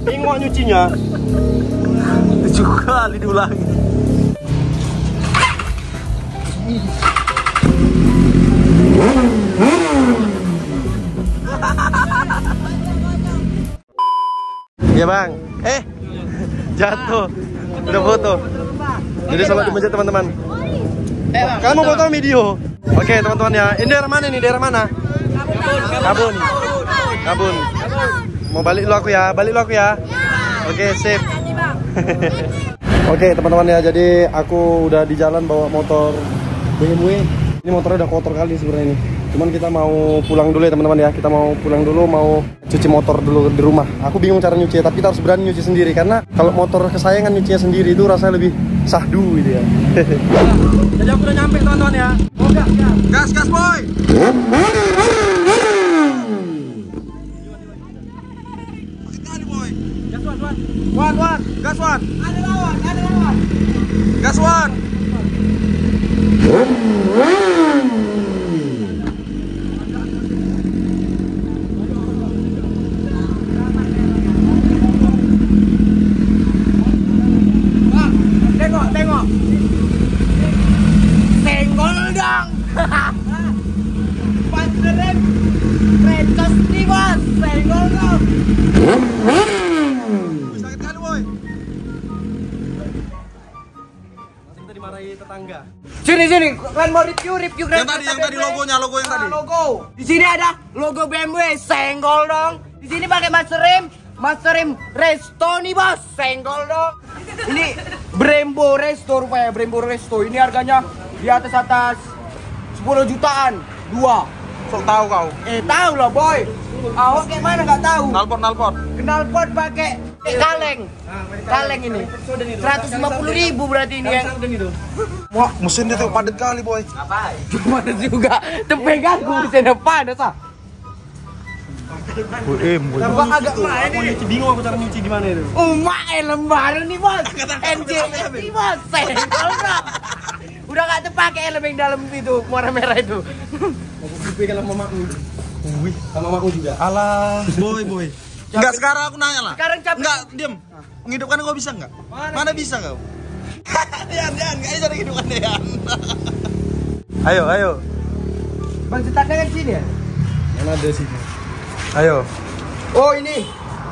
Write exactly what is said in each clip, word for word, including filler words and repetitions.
Tengok nyucinya. Tujuh kali diulangi. Ya bang, eh jatuh, udah foto. Jadi selamat dimenjat teman-teman. Kamu foto video? Oke teman-teman ya. Ini daerah mana nih? Daerah mana? Kabun. Kabun. Mau balik lu aku ya, balik lu aku ya. Oke sip. Oke teman-teman ya. Jadi aku udah di jalan bawa motor B M W. Ini motornya udah kotor kali sebenarnya ini. Cuman kita mau pulang dulu ya teman-teman ya. Kita mau pulang dulu, mau cuci motor dulu di rumah. Aku bingung cara nyuci, tapi kita harus berani nyuci sendiri. Karena kalau motor kesayangan nyucinya sendiri itu rasanya lebih sahdu gitu ya. Jadi aku udah nyampe teman-teman ya. Oh, gas, gas. Gas, gas boy. Kali boy. Gas one, one. One, one. Gas one. Ada lawan, ada lawan. Gas one. Tengok, tengok. Senggol dong. Panterin. Recos nih bos. Senggol dong. Sakit kali boy. Langsung kita dimarahi tetangga. Sini sini, kalian mau review review Yang tadi, yang tadi logonya, logo yang tadi. Logo. Di sini ada logo B M W. Senggol dong. Di sini pakai master rem. Master rem Resto nih bos. Senggol dong. Ini Brembo Resto rupanya, Brembo Resto. Ini harganya di atas atas sepuluh jutaan. Dua. Sok tahu kau. Eh tahu lah boy. Awak kayak mana nggak tahu? Knalpot, knalpot. Knalpot pakai kaleng. Kaleng ini. seratus lima puluh ribu berarti ini yang. Wah, mesinnya tuh padat kali boy. Ngapain? Padat juga. Tepegang gue mesinnya padat ah. Bu em, bu. Tambah agak main Aku nyuci, bingung aku cara nyuci gimana itu. Umak lembaran nih bos. N J S nih bos. Senggol dong. Udah gak terpakai helm yang dalam itu warna merah itu. Aku dipegang sama mamaku. Wih, sama mamaku juga. Alah, boy, boy. Enggak, sekarang aku nanya lah. Sekarang capek. Enggak, diam. Menghidupkan kau bisa enggak? Mana, Mana bisa kau? Dian, Dian, enggak bisa menghidupkan Dian. Ayo, ayo. Bang cetaknya kan sini ya? Mana ada sini? Ayo. Oh ini.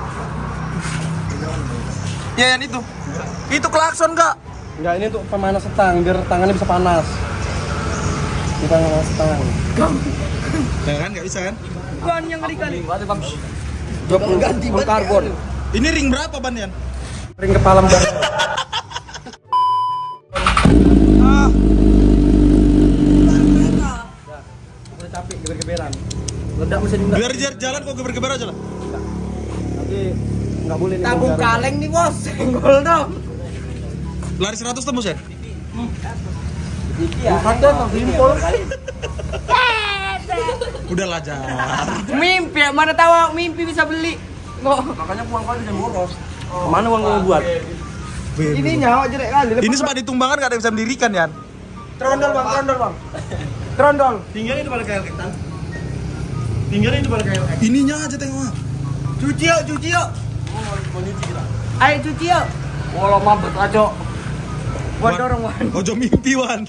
Ya, yang itu. Itu klakson enggak? Enggak, ini untuk pemanas setang biar tangannya bisa panas. Kita panas setang. Jangan, enggak bisa kan? Bukan yang kali-kali. dua puluh full karbon. Ini ring berapa ban Yan? Ring kepala mbak. Ah. Udah capek geber-geberan. Ledak mesin juga. Biar jalan kok geber-geber aja lah. Nanti nggak boleh nih. Tabung kaleng nih bos. Senggol dong. Lari seratus tembus ya? Iya. Ada tak simpul. Udah lah Jar. Mimpi ya, mana tahu mimpi bisa beli. Kok Makanya uang kau jangan boros. Kemana uang kau buat? ini nyawa jelek kali. Ini sempat ditumbangan gak ada yang bisa mendirikan Yan. Trondol bang, trondol bang. Trondol. Tinggalnya itu pada kayak ketan. Tinggalnya itu pada kayak. Ininya aja tengok. Cuci yuk, cuci yuk. Mau nyuci kita. Ayo cuci yuk. Walau mabet aja. Wan dorong wan. Ojo mimpi Wan.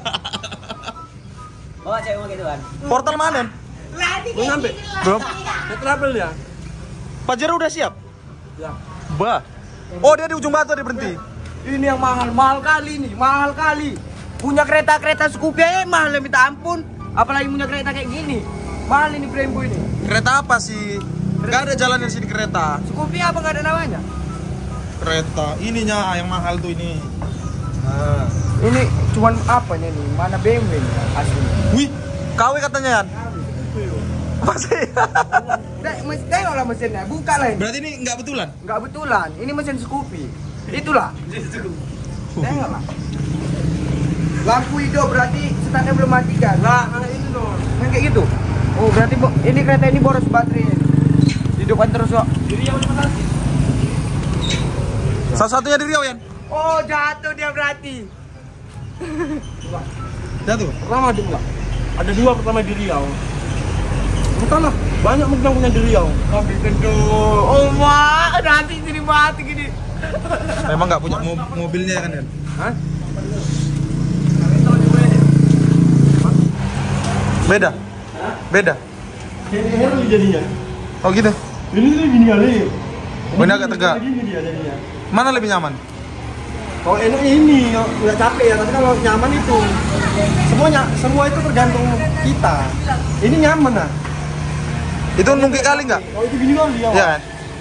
Bawa cewek mau gitu wan. Portal mana? Belum sampai. Belum. Saya trouble ya. Pajero udah siap? Ya. Bah. Oh dia di ujung batu dia berhenti. Ini yang mahal, mahal kali nih, mahal kali. Punya kereta-kereta Scoopy aja mahal ya minta ampun. Apalagi punya kereta kayak gini. Mahal ini Brembo ini. Kereta apa sih? Gak ada jalan di sini kereta. Scoopy apa nggak ada namanya? Kereta ininya yang mahal tuh ini. Nah. Ini cuman apanya nih? Mana B M W nih asli? Wih, K W katanya Yan. Masih. Dek, mesti tengoklah mesinnya, buka lah ini. Berarti ini nggak betulan? Nggak betulan, ini mesin Scoopy. Itulah. Tengoklah. Lampu hijau berarti setannya belum mati kan? Nah, kayak itu dong. Yang kayak gitu. Oh, berarti bo ini kereta ini boros baterainya. Hidupkan terus kok. Jadi yang mana lagi? Salah satunya di Riau Yan. Oh, jatuh dia berarti. Jatuh. Pertama ada enggak? Ada dua pertama di Riau. Entahlah, banyak mungkin punya di Riau. Mobil gendut. Oh mak, nanti jadi mati gini. Memang nggak punya mo mobilnya kan kan? Hah? Beda? Beda? Kayak Harley jadinya. Oh gitu? Ini tuh gini kali. Oh, ini agak tegak. Gini dia jadinya. Mana lebih nyaman? Kalau enak ini nggak capek ya, tapi kalau nyaman itu semuanya semua itu tergantung kita. Ini nyaman nah. Itu nungki kali nggak? Oh itu gini kali ya. Iya kan?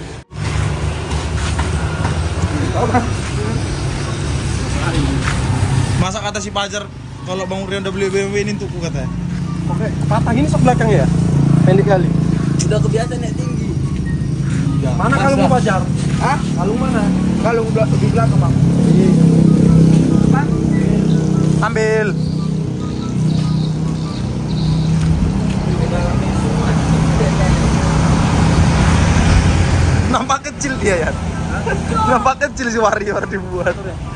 Masa kata si Pajar kalau Bang Rian udah beli B M W ini untukku katanya? Oke, patah gini sok belakangnya ya? Pendek kali. Udah kebiasaan naik tinggi. Mana kalung lu Pajar? Hah? Kalung mana? Kalau udah di belakang bang. Ambil. Nampak kecil dia ya. Nampak kecil si Warrior dibuat.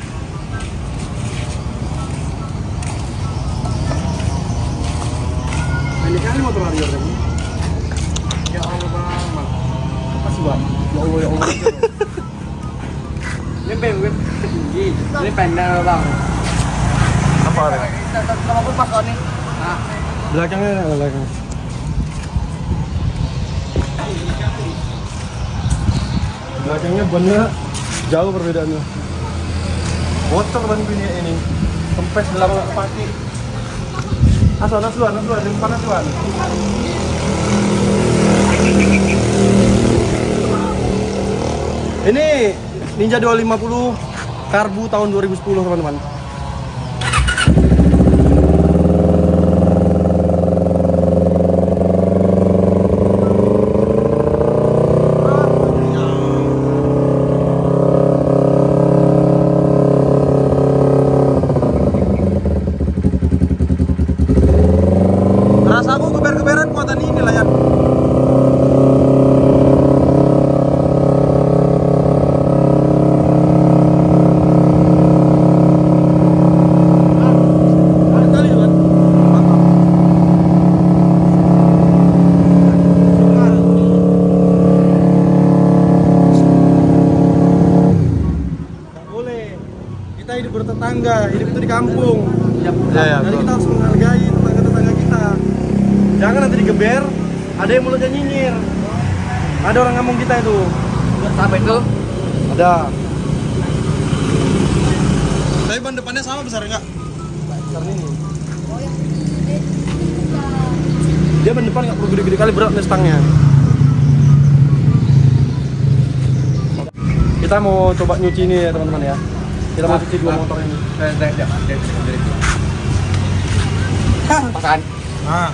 Pendek kali motor Warrior kamu. Ya Allah bang. Apa sih bang? Ya Allah ya Allah. Ini B M W tinggi. Ini pendek bang. Apa ada? Sama pun pas ini. Belakangnya belakang. Belakangnya bannya jauh perbedaannya. Bocor ban punya ini. Kempes dalam nggak kepake. Asal nasuan, nasuan, dari mana nasuan? Ini Ninja dua lima puluh karbu tahun dua ribu sepuluh teman-teman. Rasaku geber-geberan muatan ini lah ya. Hidup bertetangga, hidup itu di kampung. Ya, ya, Jadi betul. kita harus menghargai tetangga-tetangga kita. Jangan nanti digeber, ada yang mulutnya nyinyir. Ada orang ngomong kita itu. Sampai itu. Ada. Tapi ban depannya sama besar enggak? Besar ini. Dia ban depan nggak perlu gede-gede kali, berat nih stangnya. Kita mau coba nyuci ini ya teman-teman ya. Kita mau cuci dua motor ini. Pasan. Ah,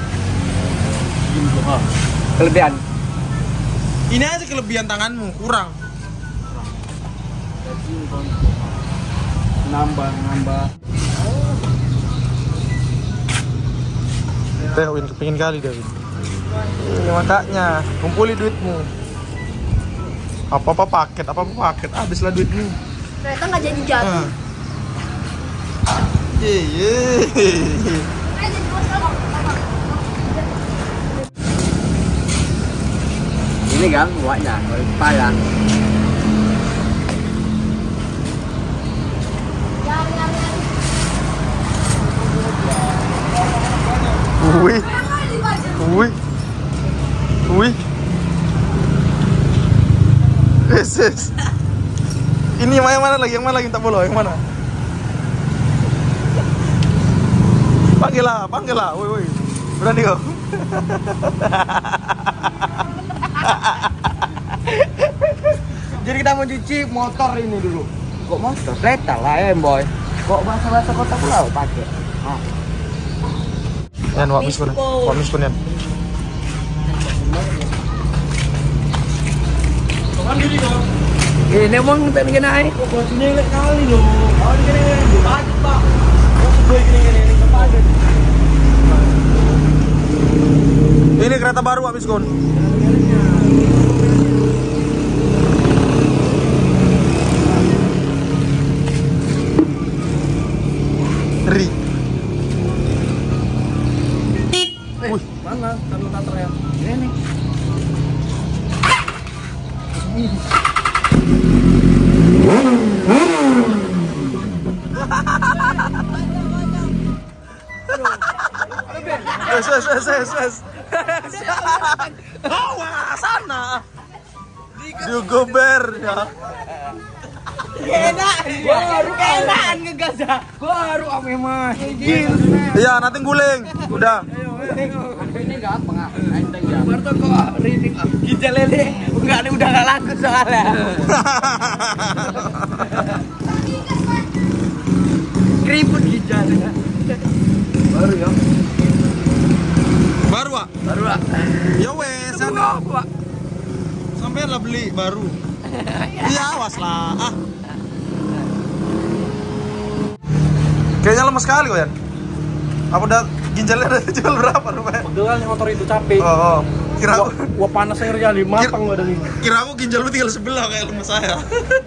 Kelebihan. ini aja kelebihan tanganmu kurang. Nambah, nambah. Deh, Win kepingin kali deh, Win. Ini makanya kumpuli duitmu. Apa-apa paket, apa-apa paket, habislah duitmu. Ternyata nggak jadi jadi. Ah. Ye ye. Ini kan buatnya, payah. Wih, wih, wih. Yes, yes. Ini yang mana lagi? Yang mana lagi? Tak boleh, yang mana? Panggil lah, panggil lah. Woi, woi. Berani kau? Jadi kita mau cuci motor ini dulu. Kok motor? Kereta lah ya, boy. Kok bahasa-bahasa kota pulau pakai? Oh. Yan, wak miskun. Wak miskun yan. Kapan diri kok? Ini emang tak bikin naik. Kok basuhnya elek kali loh. Oh ini gini gini. Padat pak. Oh sebuah gini gini ini kepadat. Ini kereta baru wak miskun. Ri. Wih, mana? Kanu tater ya? Ini nih. Yes, yes, yes, yes, yes. Awas sana. Digober ya. Enak. Baru enakan ngegas ya. Baru ame mah. Iya, nanti guling. Udah. Ini enggak apa enggak. Baru kok rintik ginjal lele. Enggak ada udah enggak laku soalnya. Keriput ginjal. Baru ya. Baru, Pak. Baru, Pak. Ya wes, sana. Sampai lah beli baru. Iya, awas lah. Ah. Kayaknya lemes sekali kok ya. Apa udah ginjalnya udah jual berapa rupanya? Pegel nih motor itu capek. Oh, oh. Kira aku, Wah panas air kali, matang badan ini. kira aku ginjal lu tinggal sebelah kayak lemes saya.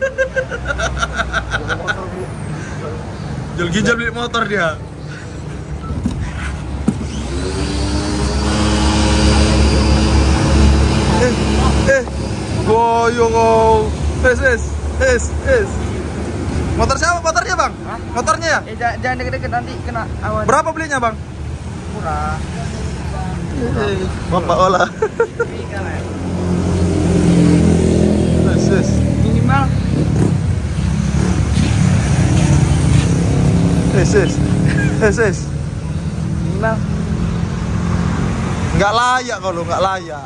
Jual ginjal beli motor dia. Eh, eh, goyong kau. Es, es, es, es. Motor siapa motornya bang? Hah? Motornya ya? Eh jangan, jangan deket-deket nanti kena awan. Berapa belinya bang? Murah. Eh, Bapak olah. Es, es. Minimal. Es, es, es, es. Minimal. Nggak layak kalau nggak layak.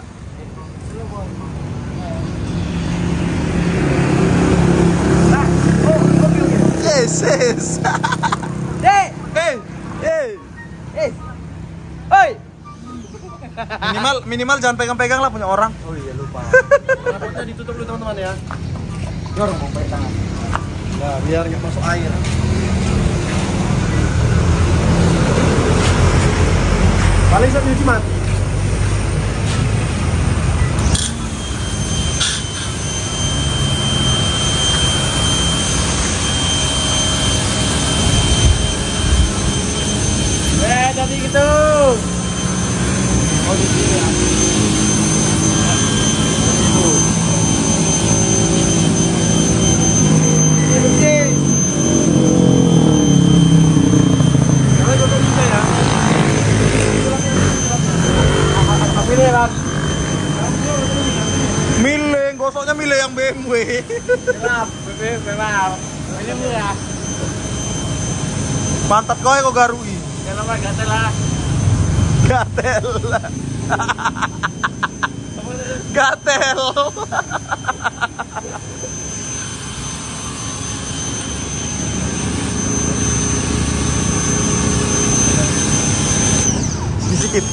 Nah, oh, mobilnya. Yes, yes. Dek, Hey, hey. eh. Oi. Minimal, minimal jangan pegang-pegang lah punya orang. Oh iya lupa. Rapotnya ditutup dulu teman-teman ya. Dorong mau pakai tangan. Nah, biar nggak masuk air. Paling satu nyuci mati. Eh, tadi gitu. Oh, di sini ya. Kalian gosok juga ya. Apa ini ya, Bang? Milih, gosoknya milih yang B M W. Gelap, bebek, memang. Ini murah. Pantat kau yang kau garui. Jangan lama gatel lah. Gatel. Gatel. Sedikit.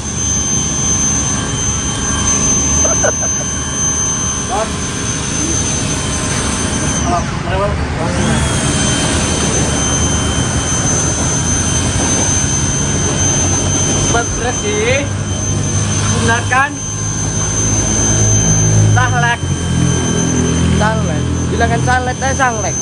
Buat bersih, gunakan salek. Salek. Bilangkan salek, eh salek.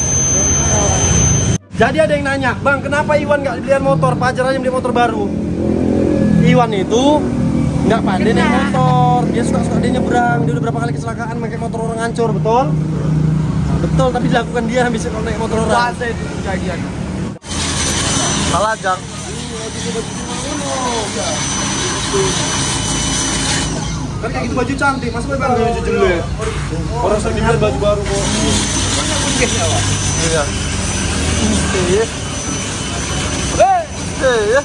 Jadi ada yang nanya, Bang, kenapa Iwan nggak belian motor? Pajar aja beli motor baru. Iwan itu nggak pandai naik motor. Dia suka-suka dia nyebrang. Dia udah berapa kali kecelakaan pakai motor orang hancur, betul? Nah, betul, tapi dilakukan dia habis kalau naik motor orang. Puasa itu kejadian. Salah jang. Kan kayak gitu baju cantik, masa gue bang baju jelek? Orang sering beli baju baru kok. Iya. Iya. Iya.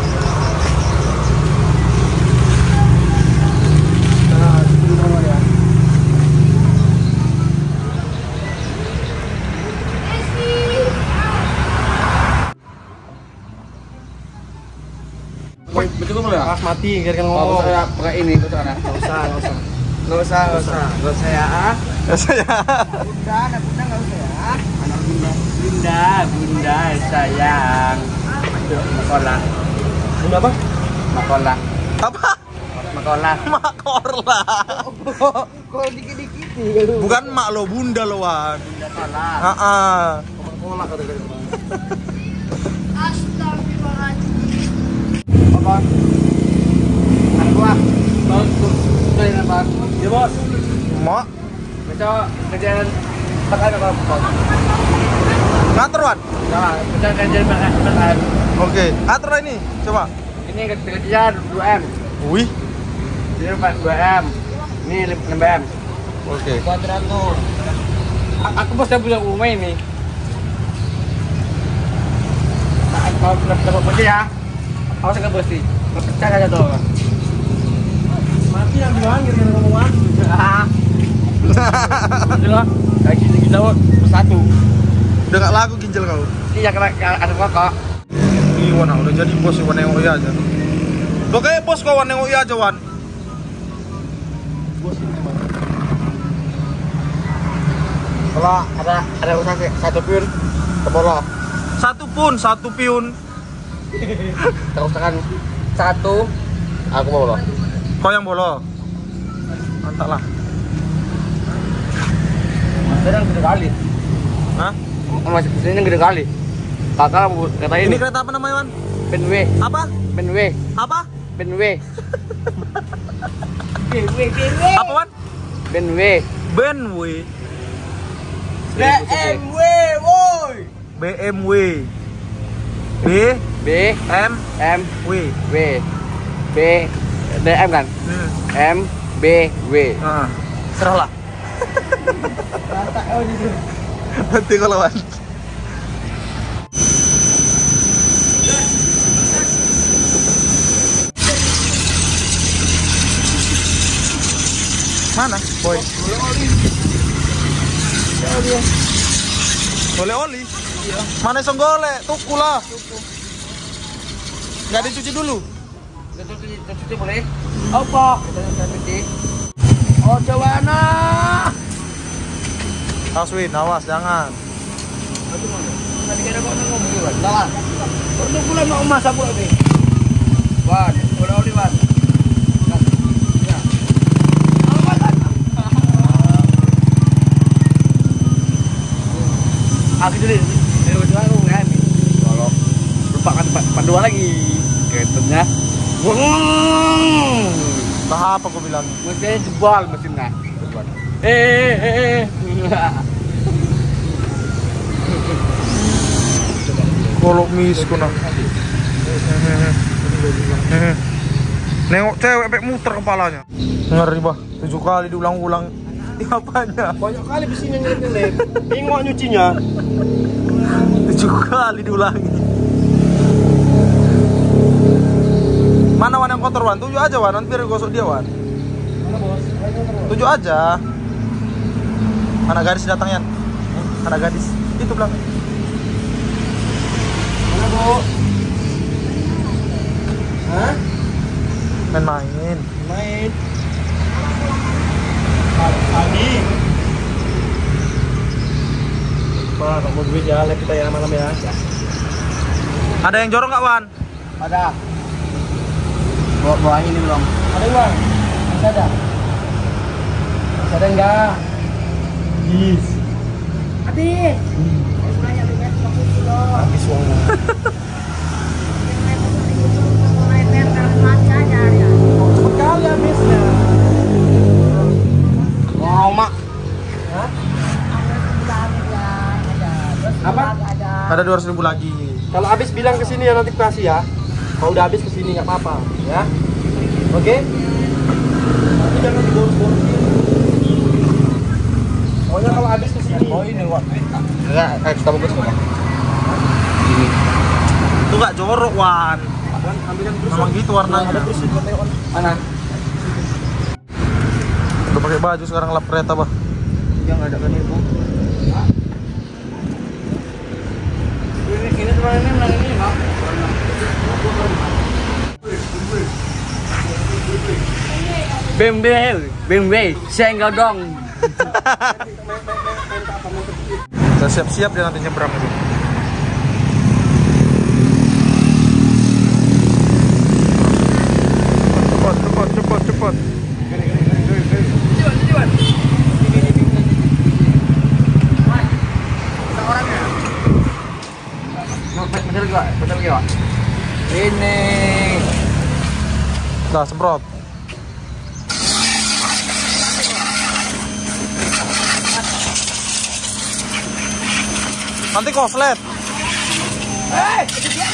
Nah, itu dulu ya. Betul boleh ya? Pas mati, biarkan Oh, ngomong. saya pakai ini, betul kan? Nggak usah, nggak usah. Nggak usah, nggak usah. Nggak usah ya. Ya saya. Bunda, anak bunda nggak usah ya. Anak bunda. Bunda, bunda sayang. Makola, Bunda apa? makola, Apa? makola. Makorla. Kok dikit-dikit nih? Bukan mak lo, bunda lo Wan. Bunda salah. Heeh. Kolak kata-kata. Astagfirullahaladzim. Apa? bos, sudah ini bang. Ya bos. Mau Besok kerjaan makan apa bos? ngatur Wan? Nah, besok kerjaan makan makan. Oke, atur ini, coba. Ini kerjaan dua M. Wih, Ini dua M. Ini enam M. oke. Kuadratur. Aku bos saya punya rumah ini. Kalau dapat bersih ya, awas nggak bersih. Nggak percaya aja tuh. Mati yang bilang gitu ngomongan. Itu loh, kayak gini kita bersatu. Udah gak laku ginjal kau. Iya karena ada kakak. Ih, Wan, udah jadi bos Wan nengok iya aja. Lo kayak bos kau Wan nengok iya aja Wan. Bos ini gimana? Kalau ada ada usaha satu pion, tebolo. Satu pun, satu piun. Terus tekan satu, aku mau loh. Kau yang bolo. Mantap lah. Sedang gede kali. Hah? Masih sini gede kali. Kakak kata Ini ini. kereta apa namanya Wan? Ben W, Apa? Ben W, Apa? Ben W. Ben W, Ben W. Apa Wan? Ben W. Benway. B M W, woi. B M W. B B M M W. W B D M kan? Hmm. M B W. Nah, serahlah. Nanti kalau Wan. Mana, boy? Boleh oli? Iya. Mana isong golek? Tuku lah. Nggak dicuci dulu? Cuci, cuci boleh? Apa? Kita cuci. Oh, Jawana. Awas Win, awas jangan. Tadi kira kok ngomong gitu, Wan. Lah. Perlu pula mau masak pula nih. Wan, boleh oli, Wan. Ya. Aku jadi ini udah aku kan. Kalau lupakan Pak dua lagi. Ketenya. Wong. Tahap apa aku bilang? Mesinnya jebol mesinnya. Eh, eh, eh, eh. Kolok mis kuna. Nengok cewek sampai muter kepalanya. Ngeri bah, tujuh kali diulang-ulang. Apanya? Banyak kali besinya nyelip-nyelip. Bingung nyucinya. Tujuh kali diulangi. Mana Wan yang kotor Wan? Tujuh aja Wan, nanti biar gosok dia Wan. Mana bos? Tujuh aja. Anak gadis datang Yan. Anak gadis. Itu belakang. Mana bu? Hah? Main-main. Main. Pagi. Pak, kamu duit ya, lihat kita ya malam ya. Ada yang jorok nggak Wan? Ada. Bawa bawa ini belum? Ada uang? Masih ada? Masih ada enggak? Yes. Habis. Habis uangnya. Cepet kali habisnya. Mau mak. Hah? Apa? Ada dua ratus ribu lagi. Kalau habis bilang ke sini ya nanti kasih ya. Kalau udah habis ke sini nggak apa-apa, ya. Oke? Tapi jangan diboros-boros. Pokoknya kalau habis ke sini. Oh ini Wan. Enggak, eh kita bagus kok. Ini. Itu nggak jorok Wan. Wan, ambil yang terus. Memang gitu warnanya. Ada terus itu Wan. Mana? Udah pakai baju sekarang lap kereta bah. Yang ada kan itu. Ini ini teman ini mana ini, Mak? Bembe, bembe, saya enggak dong. Kita siap-siap dia nanti nyebrang itu. Cepat, cepat, cepat, cepat. Bener gak? Bener gak? Ini. Nah, semprot. Nanti koslet. Eh,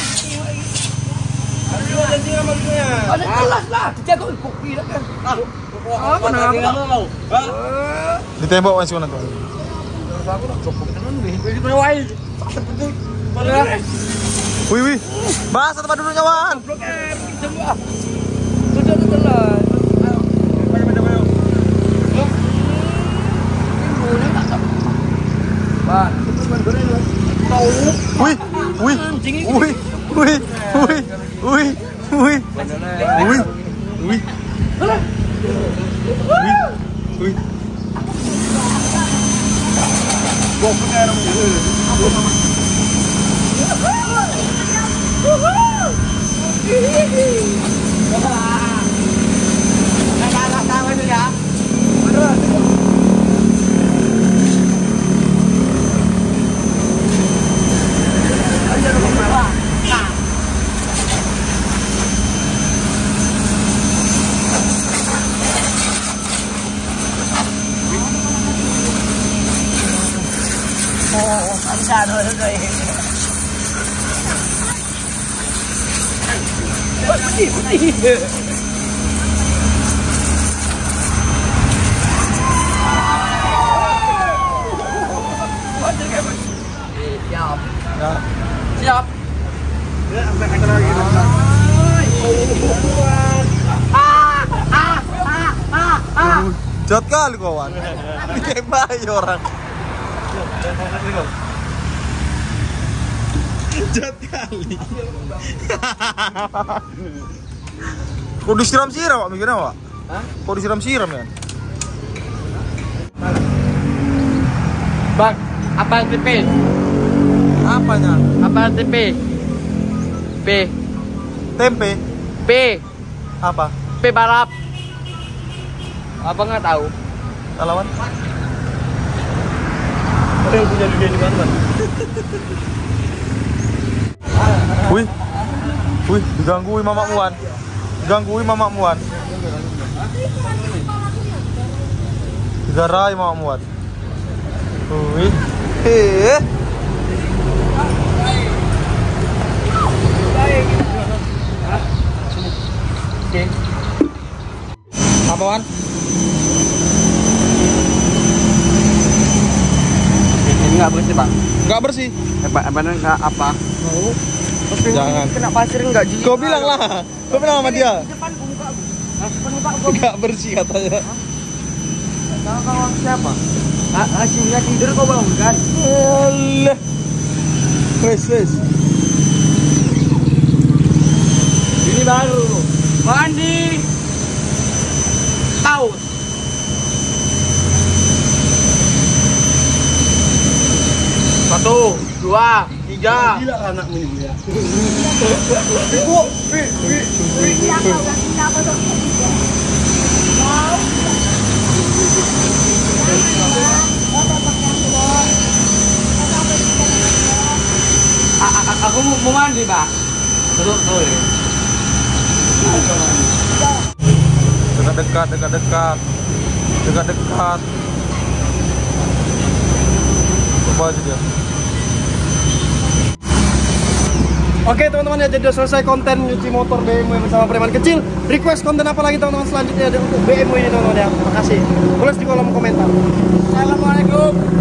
ada kelas lah, dijaga kopi dah kan. Apa nama? Ditembak masih mana tuh? Aku nak kopi tenan nih. Jadi kena wae. Betul. Wih wih. Bahasa tempat duduknya Wan. Blok M semua. Sudah telan. Ban, Wih, wih, wih, wih, wih, wih, wih, wih, wih, wih. Sàn rồi rồi. Siap. Siap. Jat kali kawan. Ditembak orang. Jat kali. Kok disiram-siram Pak mikirnya Pak? Hah? Kok disiram-siram ya? Bang, apa T P? Apanya? Apa T P? P. Tempe? P. Apa? P balap. Apa nggak tahu? Lawan? Ada yang punya dunia di mana? Wih, wih, digangguin Mama Muan, digangguin Mama Muan, digarai Mama Muan. Wih, eh, apa Wan? Ini nggak bersih bang. Nggak bersih. Hebat, hebatnya nggak apa? Mau? Jangan. Kena pasir nggak jadi. Kau bilang lah, kau bilang sama dia. Depan muka aku. Depan muka aku. Nggak bersih katanya. Tahu kawan siapa? Hasilnya tidur kau bangun kan? Allah. Wes wes. Ini baru. Mandi. Tahu. Satu, dua, tiga. Gila anakmu ini ya. Aku mau mandi, Pak. Terus, terus. Dekat-dekat, dekat-dekat, dekat-dekat. Coba aja dia. Oke teman-teman ya, jadi udah selesai konten nyuci motor B M W bersama preman kecil. Request konten apa lagi teman-teman selanjutnya untuk B M W ini teman-teman ya. Terima kasih. Tulis di kolom komentar. Assalamualaikum.